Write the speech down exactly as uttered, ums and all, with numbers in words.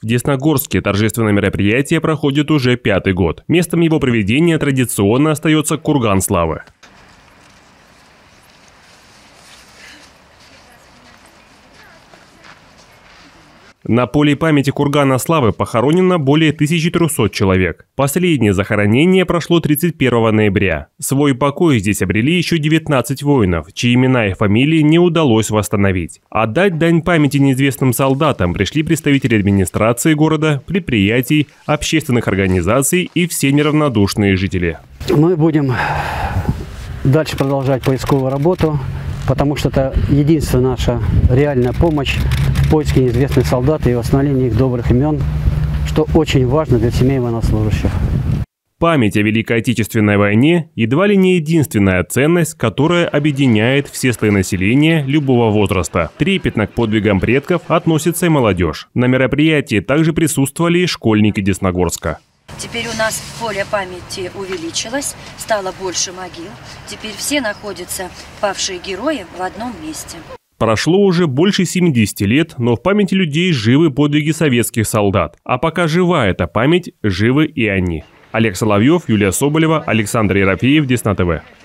В Десногорске торжественное мероприятие проходит уже пятый год. Местом его проведения традиционно остается Курган славы. На поле памяти Кургана славы похоронено более тысячи трёхсот человек. Последнее захоронение прошло тридцать первого ноября. Свой покой здесь обрели еще девятнадцать воинов, чьи имена и фамилии не удалось восстановить. Отдать дань памяти неизвестным солдатам пришли представители администрации города, предприятий, общественных организаций и все неравнодушные жители. Мы будем дальше продолжать поисковую работу, потому что это единственная наша реальная помощь в поиске неизвестных солдат и восстановлении их добрых имен, что очень важно для семей военнослужащих. Память о Великой Отечественной войне едва ли не единственная ценность, которая объединяет все слои населения любого возраста. Трепетно к подвигам предков относится и молодежь. На мероприятии также присутствовали и школьники Десногорска. Теперь у нас поле памяти увеличилось, стало больше могил. Теперь все находятся, павшие герои, в одном месте. Прошло уже больше семидесяти лет, но в памяти людей живы подвиги советских солдат. А пока жива эта память, живы и они. Олег Соловьев, Юлия Соболева, Александр Ерофеев, Десна ТВ.